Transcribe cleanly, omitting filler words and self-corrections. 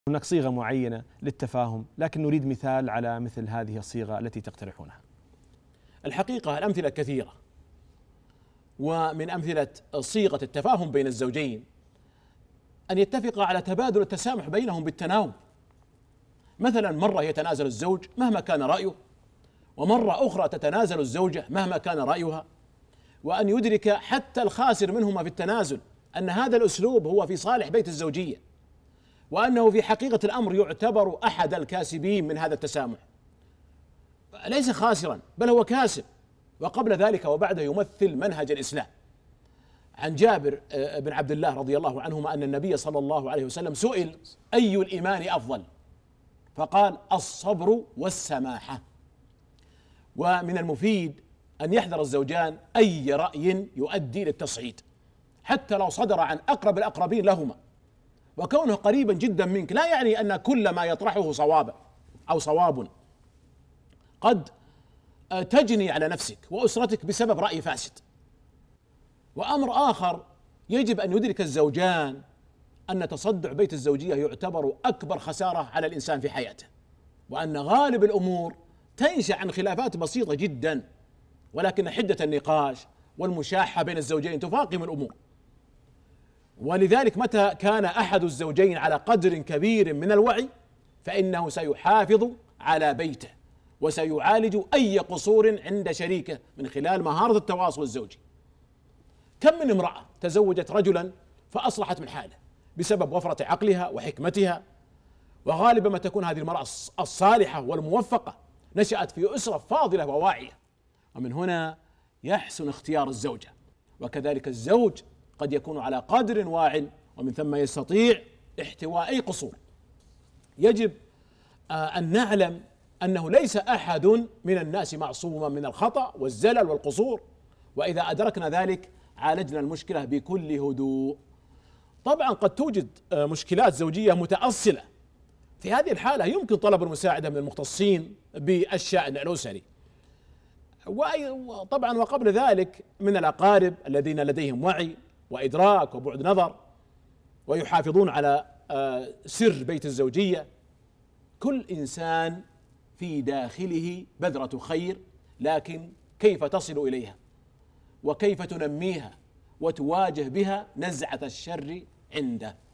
هناك صيغة معينة للتفاهم، لكن نريد مثال على مثل هذه الصيغة التي تقترحونها. الحقيقة الأمثلة كثيرة، ومن أمثلة صيغة التفاهم بين الزوجين أن يتفقا على تبادل التسامح بينهم بالتناوب. مثلا مرة يتنازل الزوج مهما كان رأيه، ومرة أخرى تتنازل الزوجة مهما كان رأيها، وأن يدرك حتى الخاسر منهما في التنازل أن هذا الأسلوب هو في صالح بيت الزوجية، وأنه في حقيقة الأمر يعتبر أحد الكاسبين من هذا التسامح، ليس خاسرا بل هو كاسب. وقبل ذلك وبعده يمثل منهج الإسلام. عن جابر بن عبد الله رضي الله عنهما أن النبي صلى الله عليه وسلم سئل: أي الإيمان أفضل؟ فقال: الصبر والسماحة. ومن المفيد أن يحذر الزوجان أي رأي يؤدي للتصعيد حتى لو صدر عن أقرب الأقربين لهما، وكونه قريبا جدا منك لا يعني أن كل ما يطرحه صواب أو صواب. قد تجني على نفسك وأسرتك بسبب رأي فاسد. وأمر آخر يجب أن يدرك الزوجان أن تصدع بيت الزوجية يعتبر أكبر خسارة على الإنسان في حياته، وأن غالب الأمور تنشأ عن خلافات بسيطة جدا، ولكن حدة النقاش والمشاحة بين الزوجين تفاقم الأمور. ولذلك متى كان أحد الزوجين على قدر كبير من الوعي فإنه سيحافظ على بيته وسيعالج أي قصور عند شريكه من خلال مهارة التواصل الزوجي. كم من امرأة تزوجت رجلا فأصلحت من حاله بسبب وفرة عقلها وحكمتها، وغالبا ما تكون هذه المرأة الصالحة والموفقة نشأت في أسرة فاضلة وواعية. ومن هنا يحسن اختيار الزوجة، وكذلك الزوج قد يكون على قدر واع، ومن ثم يستطيع احتواء أي قصور. يجب أن نعلم أنه ليس أحد من الناس معصوما من الخطأ والزلل والقصور، وإذا أدركنا ذلك عالجنا المشكلة بكل هدوء. طبعا قد توجد مشكلات زوجية متأصلة، في هذه الحالة يمكن طلب المساعدة من المختصين بالشأن الأسري، وطبعا وقبل ذلك من الأقارب الذين لديهم وعي وإدراك وبعد نظر ويحافظون على سر بيت الزوجية. كل إنسان في داخله بذرة خير، لكن كيف تصل إليها وكيف تنميها وتواجه بها نزعة الشر عنده.